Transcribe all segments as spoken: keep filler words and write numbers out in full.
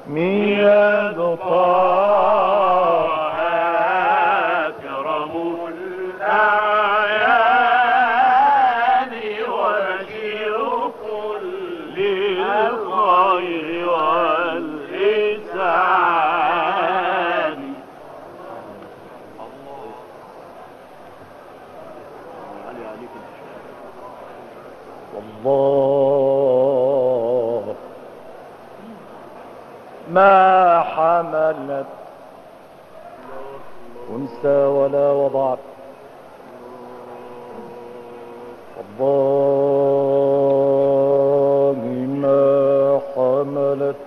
ميلاد طه أكرم الأعيان وبشير كل الخير والإحسان. والله ما حملت أنثى ولا وضعت، والله ما حملت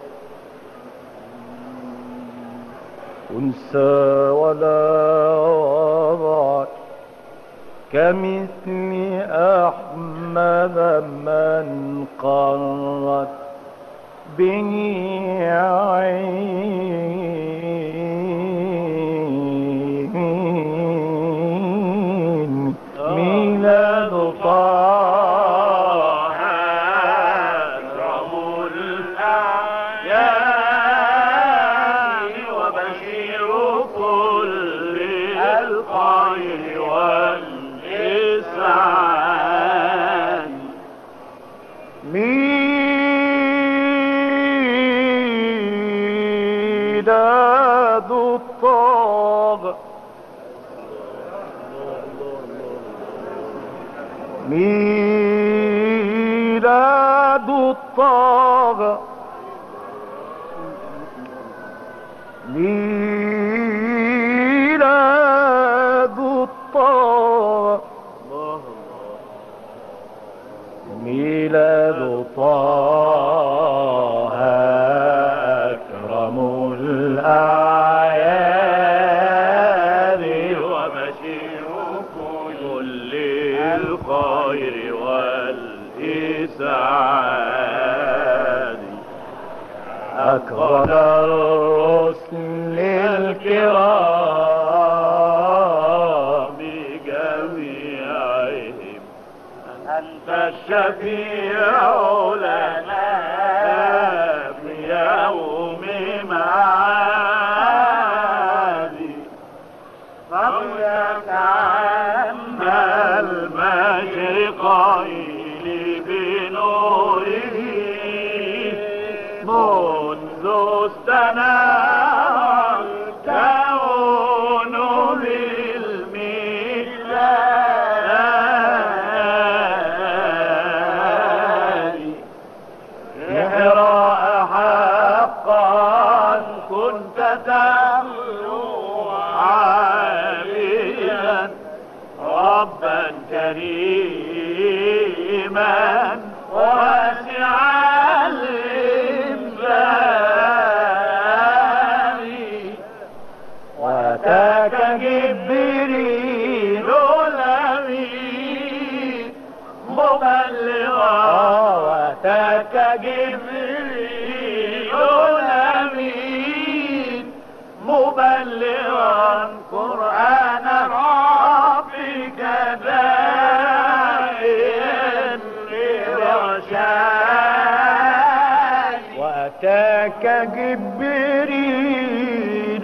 أنثى ولا وضعت كمثل أحمد من قرت به عين. ميلاد طه أكرم الأعيان وبشير كل الخير والإحسان. ميلاد طه ميلاد طه ميلاد طه ميلاد طه أكرم الأعيان وبشير كل الخير والإحسان. أكرم الرسل الكرام بجميعهم، أنت الشفيع لنا في يوم معاد. فضلك عم المشرقين بنوره منذ استنار الكون بالميلاد. إحراء حقا كنت تخلو عابدا ربا كريما واسع الإنفاق. وأتاك جبريل الأمين مبلغا وأتاك جبريل الأمين مبلغا قرآن ربك داعيا لرشاد. وأتاك جبريل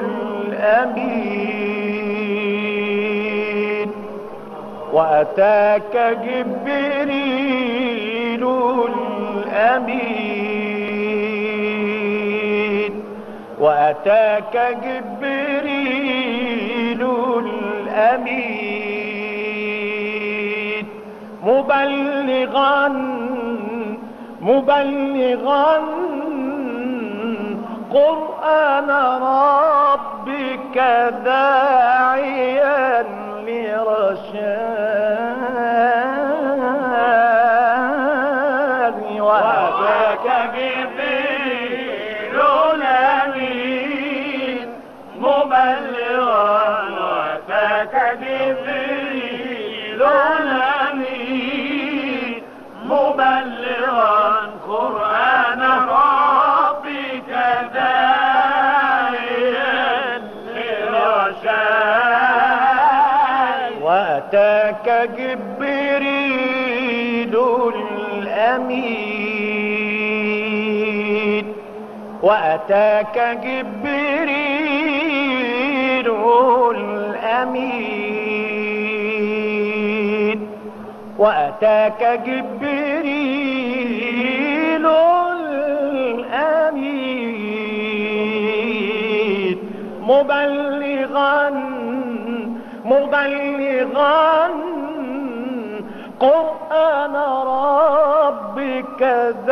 الأمين وأتاك جبريل الأمين وأتاك جبريل الأمين مبلغا مبلغا قرآن ربك داعيا لرشاد. وأتاك جبريل الأمين مبلغا وأتاك جبريل الأمين مبلغا قرآن ربك داعيا لرشاد. وأتاك جبريل الأمين وأتاك جبريل الأمين وأتاك جبريل الأمين مبلغا مبلغا قرآن ربك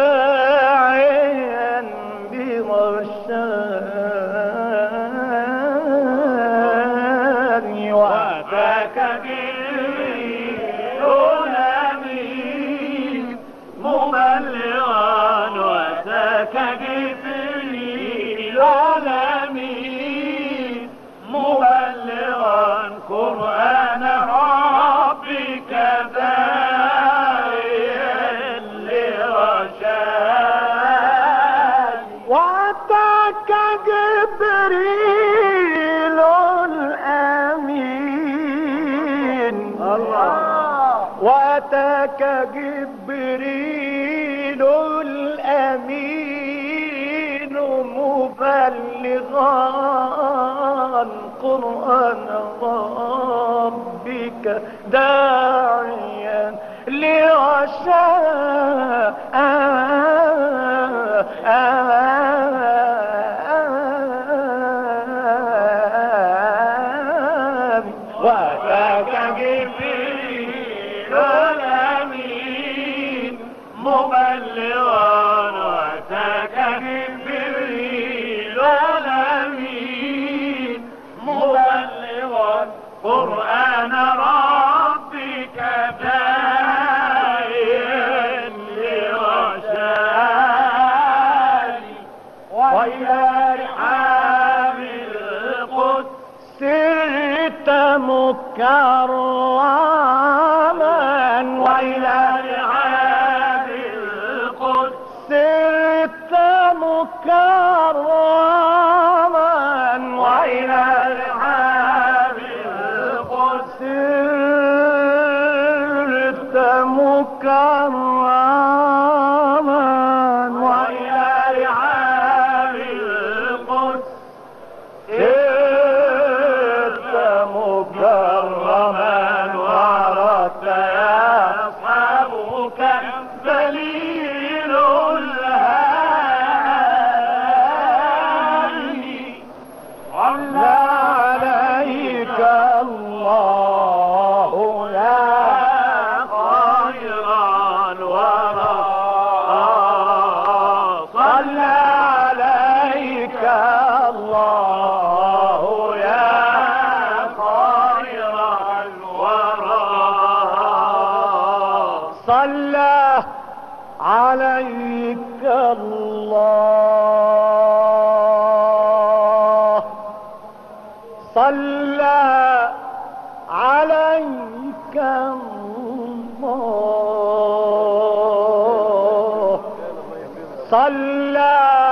داعيا برشاد وأتاك جبريل الأمين مبلغا وأتاك جبريل الأمين مبلغا قرآن ربك داعيا لرشاد وأتاك جبريل الأمين الله وأتاك جبريل الأمين مبلغا قرآن ربك داعيا لرشاد وأتاك جبريل الأمين مبلغا وأتاك جبريل الأمين مبلغا قرآن ربك داعيا لرشاد وإلى رحاب القدس سرت مكرما وإلى رحاب القدس سرت مكرما وإلى رحاب القدس سرت مكرما وإلى رحاب القدس سرت مكرما وردت أصحابك دليل الهادي صلى عليك الله يا خير الورى صلى عليك الله يا خير الورى صلى عليك الله صلى عليك الله صلى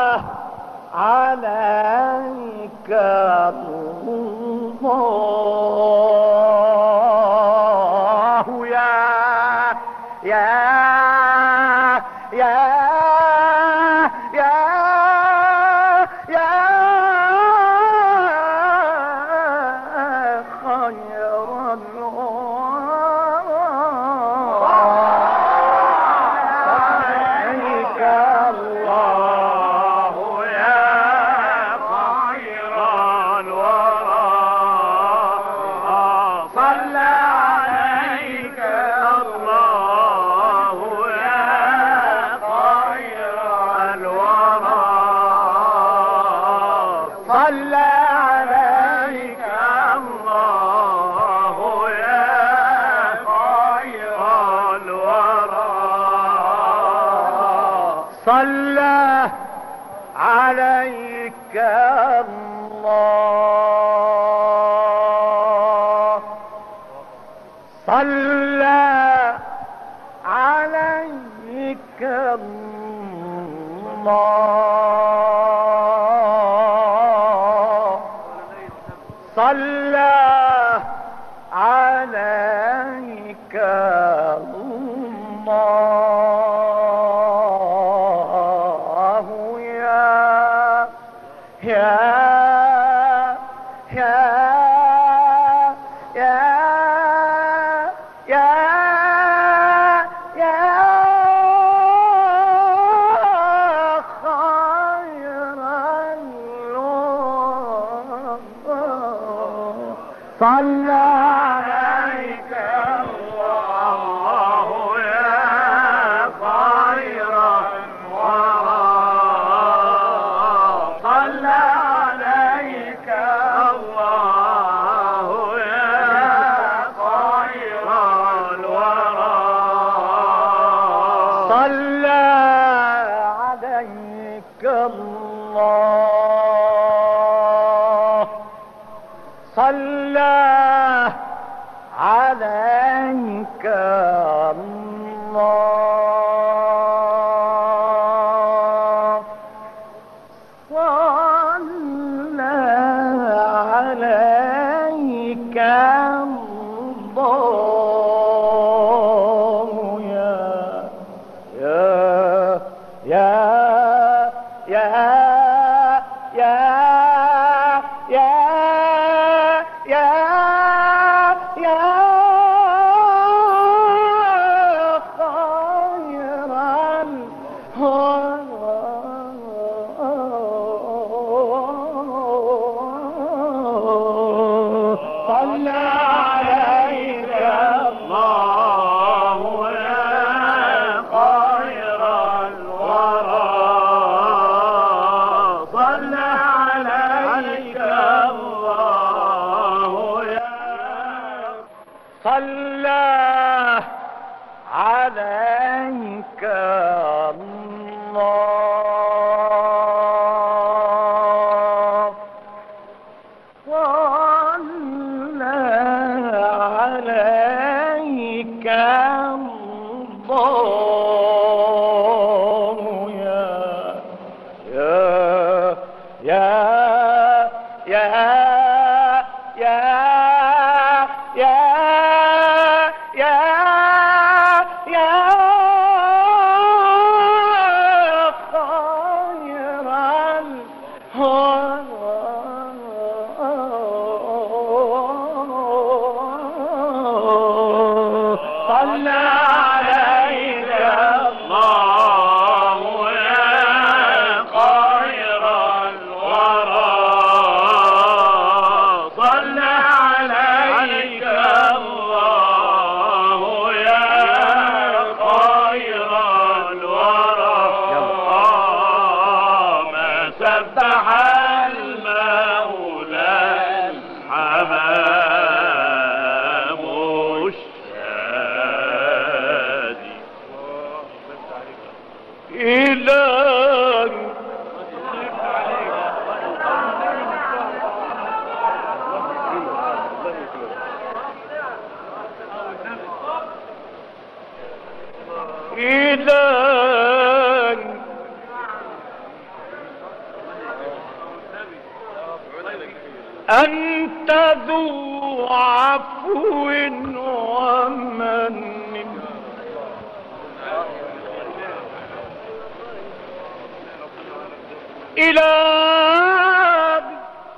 عليك الله يا يا يا يا يا خير الورى عليك الله يا خير الورى صلى عليك الله يا خير الورى صلى عليك الله يا خير الورى صلى عليك الله صلى عليك الله صلى عليك الله يا يا يا يا يا يا خير الورى صلى عليك الله يا خير الورى صلى عليك الله يا خير الورى صلى عليك الله صلى عليك الله صلى عليك الله يا يا يا يا يا يا يا أنت ذو عفو ومن إلهي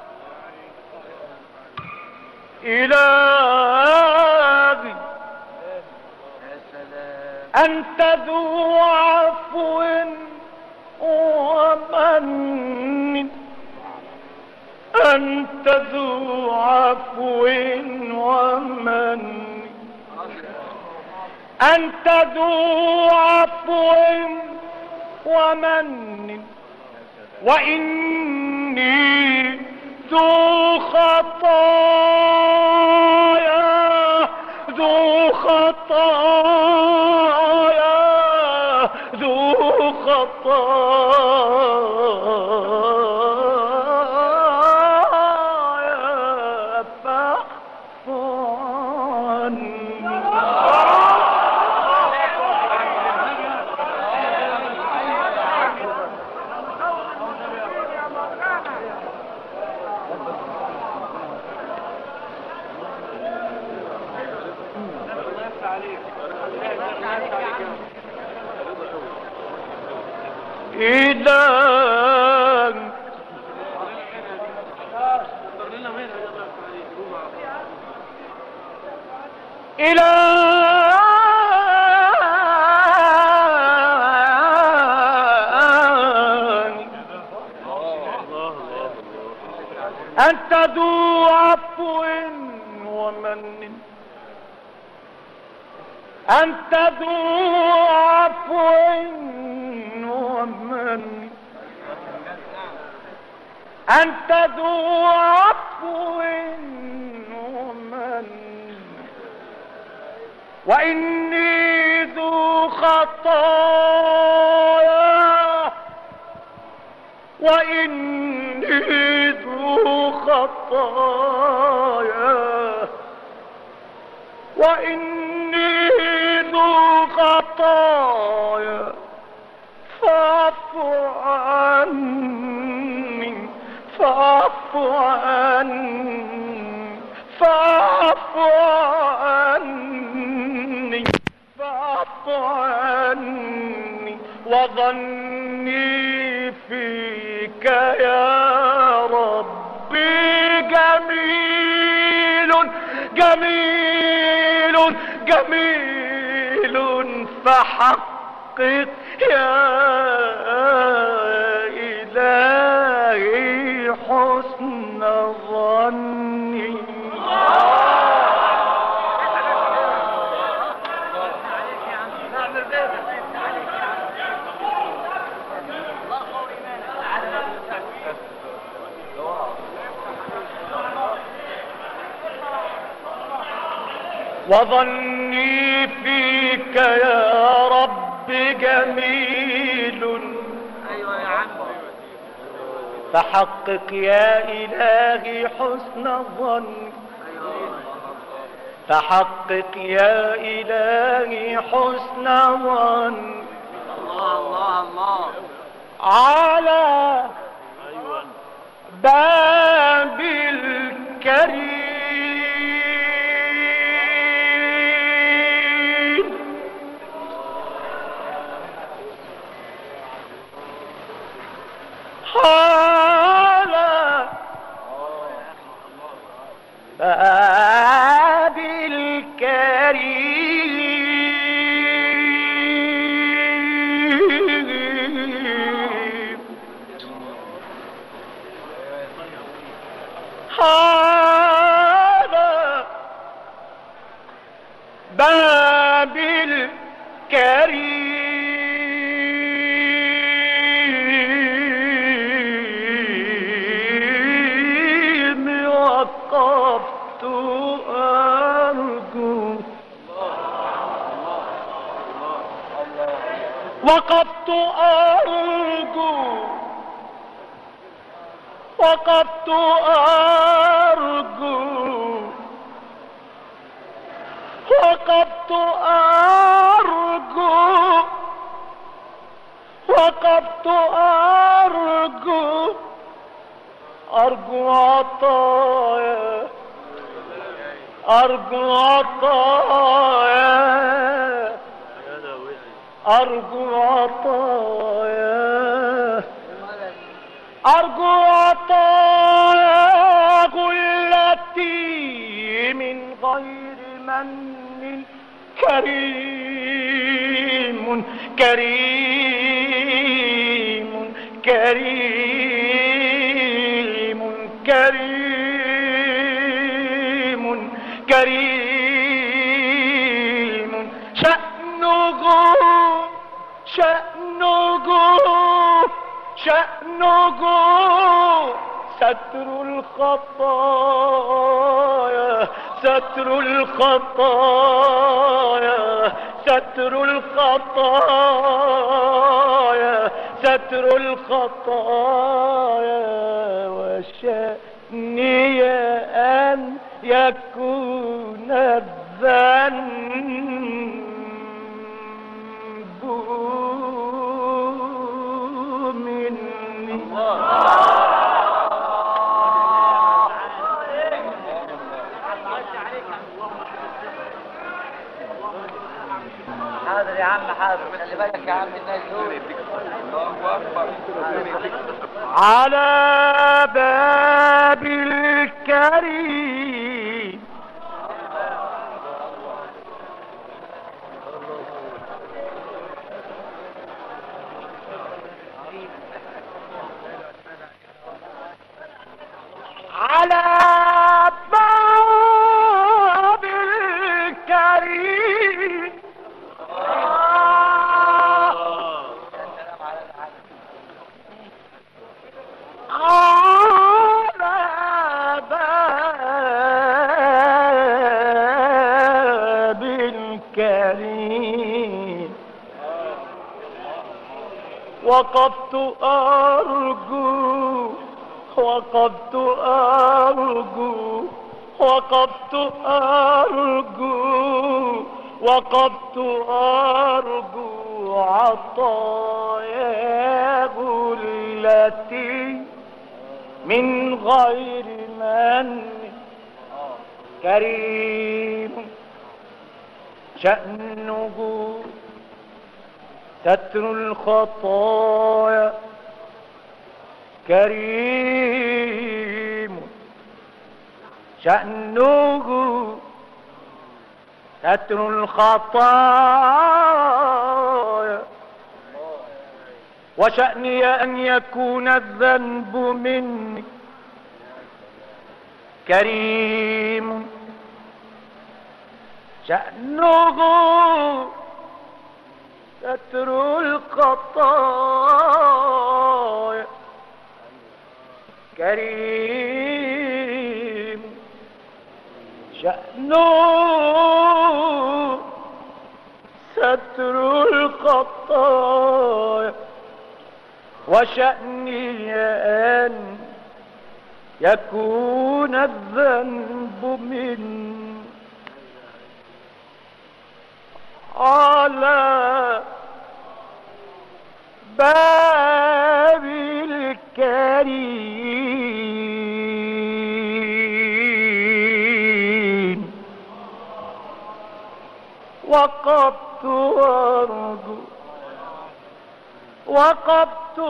إلهي أنت ذو عفو ومن أنت ذو عفو ومن أنت ذو عفو ومن وإني ذو خطايا ذو خطايا ذو خطايا فاعف عني إلهي أنت ذو عفو ومن، أنت ذو عفو ومن، أنت ذو عفو ومن، وإني ذو خطايا، وإني ذو خطايا، وإني ذو خطايا، فاعف عني، فاعف عني، فاعف عني، فاعف عني، وظني فيك يا ربي جميل جميل جميل، فحقق يا إلهي حسن ظني. وظني فيك يا رب جميل، فحقق يا إلهي حسن الظن، فحقق يا إلهي حسن الظن. الله الله الله على باب الكريم على باب الكريم، على باب الكريم وقفت أرجو، وقفت أرجو، وقفت أرجو، وقفت أرجو، وقفت أرجو، أرجو عطايا، أرجو عطايا، أرجو عطايا، أرجو عطايا غلتي من غير من، كريم كريم كريم كريم كريم، شأنه شأنه شأنه ستر الخطايا، ستر الخطايا، ستر الخطايا، ستر الخطايا، وشأني أن يكون الذنب مني. حاضر يا عم حاضر، خلي بالك يا عم الناس دول. على باب الكريم على باب الكريم على باب الكريم وقفت أرجو وقفت أرجو وقفت أرجو وقفت أرجو عطاياه التي من غير من كريم شأنه ستر الخطايا كريم شأنه ستر الخطايا وشأني أن يكون الذنب مني كريم شأنه ستر الخطايا كريم شأنه ستر الخطايا وشأني أن يكون الذنب مني على باب الكريم وقفت أرجو وقفت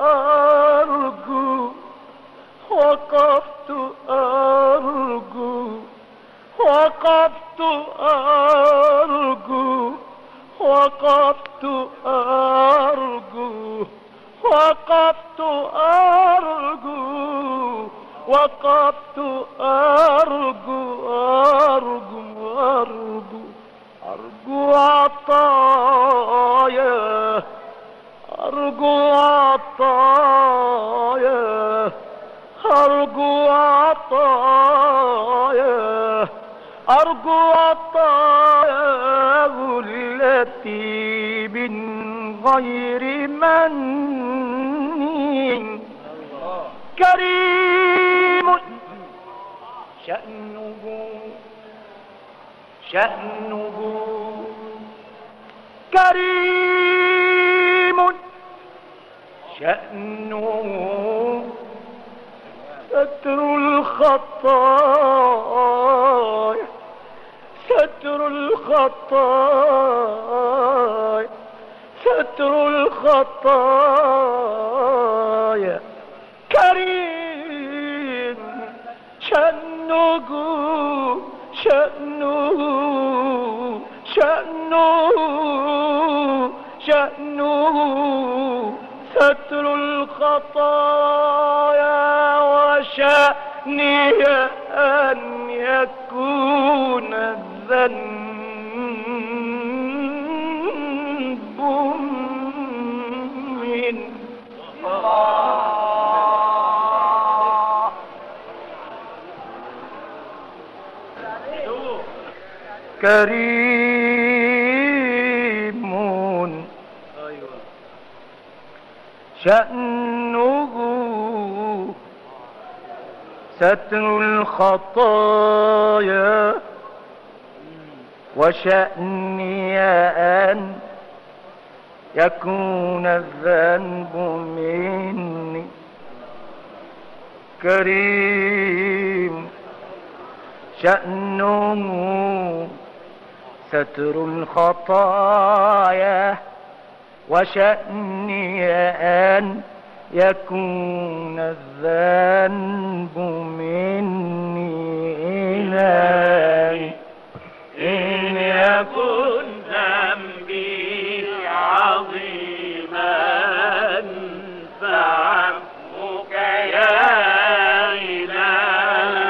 أرجو وقفت أرجو وقفت أرجو وقفت أرجو وقفت أرجو وقفت أرجو أرجو أرجو أرجو عطايا أرجو عطايا أرجو عطايا أرجو عطايا التي من غير من كريم شأنه شأنه كريم شأنه ستر الخطايا ستر الخطايا ستر الخطايا كريم شأنه شأنه شأنه شأنه ستر الخطايا وشأني أن يكون الذنب من كريم شأنه ستر الخطايا وشأني أن يكون الذنب مني كريم شأنه ستر الخطايا وشأني أن يكون الذنب مني إلهي إن يكن ذنبي عظيما فعفوك يا إلهي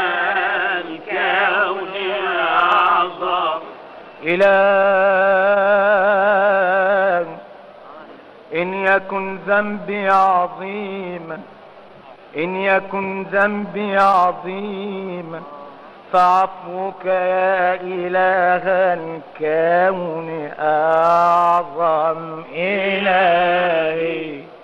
إله إن يكن ذنبي عظيما إن يكن ذنبي عظيما فعفوك يا إله الكون أعظم إلهي.